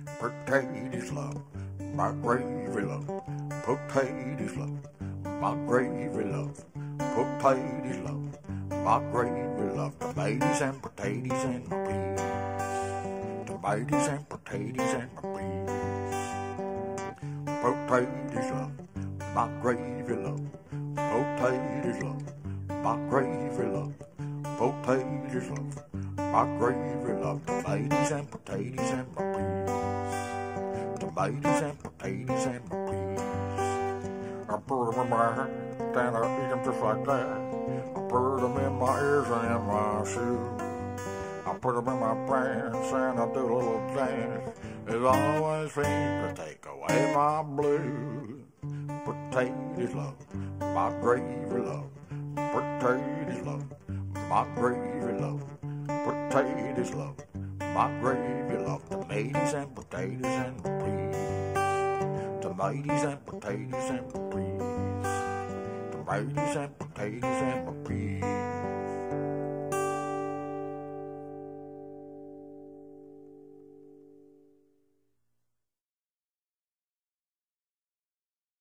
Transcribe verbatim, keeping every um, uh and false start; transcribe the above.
Potatoes love, my gravy love. Potatoes love, my gravy love. Potatoes love, my gravy love. Tomatoes and potatoes and my peas. Tomatoes and potatoes and my peas. Potatoes love, my gravy love. Potatoes love, my gravy love. Potatoes love, my gravy love. Tomatoes and potatoes and my peas. Tomatoes and potatoes and my peas. I put them in my hand and I eat them just like that. I put them in my ears and in my shoes. I put them in my pants and I do a little dance. It always seems to take away my blues. Potatoes love, my gravy love. Potatoes love, my gravy love. Potatoes love, my gravy love. Tomatoes and potatoes and my peas. Tomatoes and potatoes and my peas. Tomatoes and potatoes and my peas.